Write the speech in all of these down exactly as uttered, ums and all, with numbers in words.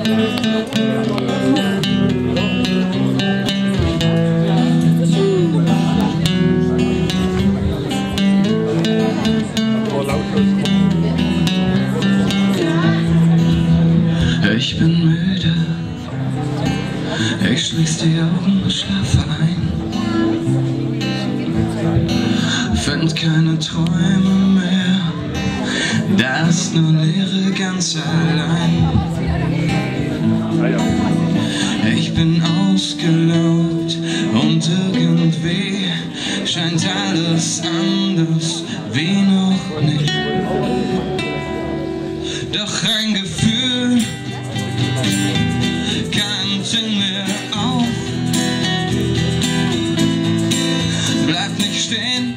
Ich bin müde, ich schließ die Augen, schlafe ein, find keine Träume mehr, da ist nur Leere ganz allein. Ich bin ausgelaugt und irgendwie scheint alles anders wie noch nicht. Doch ein Gefühl keimt in mir auf, bleib nicht stehen,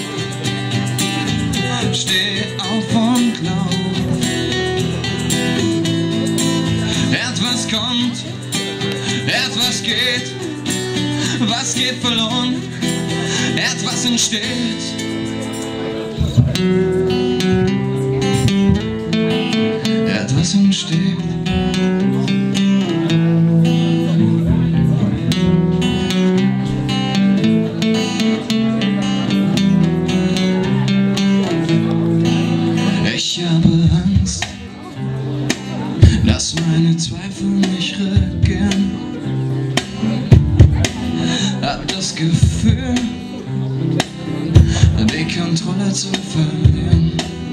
steh auf und lauf. Etwas kommt, etwas geht, was geht verloren, etwas entsteht. Etwas entsteht. Ich habe Angst, dass meine Zweifel mich regieren. Hab das Gefühl, die Kontrolle zu verlieren.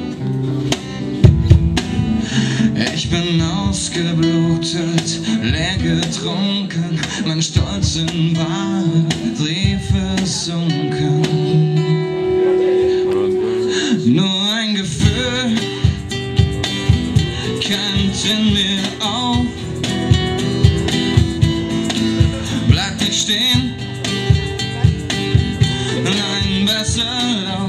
Ich bin ausgeblutet, leer getrunken, mein Stolz in wahre Briefe versunken. Nur ein Gefühl keimt in mir auf, bleib nicht stehen, nein, besser lauf.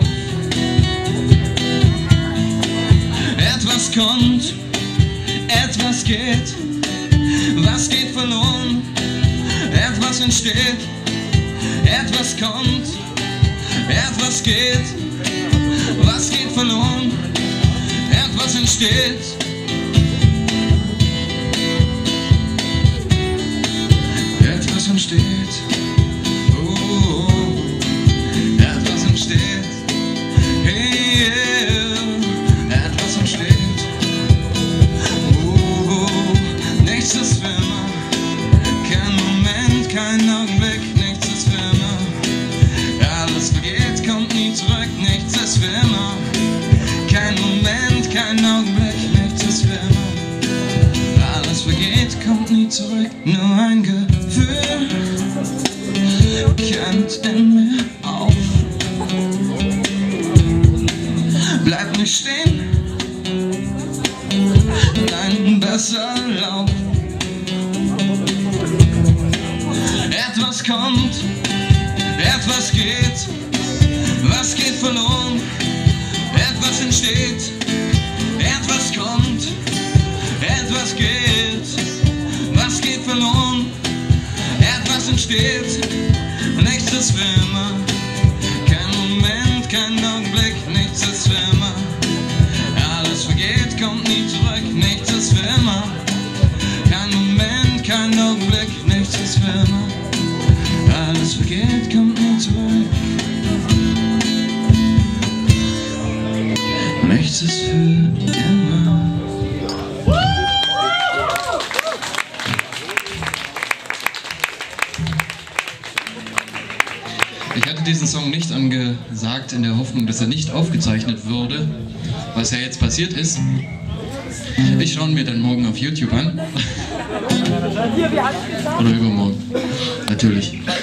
Etwas kommt, etwas geht, was geht verloren, etwas entsteht, etwas kommt, etwas geht, was geht verloren, etwas entsteht. Etwas entsteht, oh, oh, etwas entsteht, hey, yeah, etwas entsteht. Nichts ist für immer, kein Moment, kein Augenblick, nichts ist für immer. Alles vergeht, kommt nie zurück, nichts ist für immer. Kein Moment, kein Augenblick, nichts ist für immer. Alles vergeht, kommt nie zurück, nur ein Gefühl keimt in mir auf. Bleib nicht stehen, nein, besser lauf. Etwas kommt, etwas geht, was geht verloren, etwas entsteht, etwas kommt, etwas geht, was geht verloren, etwas entsteht, nichts ist für immer, kein Moment, kein Augenblick, nichts ist für immer, alles vergeht, kommt nie zurück, nichts ist für immer, kein Moment, kein Augenblick, nichts ist für immer. Alles vergeht, kommt nie zurück. Nichts ist für immer. Ich hatte diesen Song nicht angesagt in der Hoffnung, dass er nicht aufgezeichnet würde, was ja jetzt passiert ist. Ich schaue mir dann morgen auf YouTube an. Oder übermorgen. Natürlich.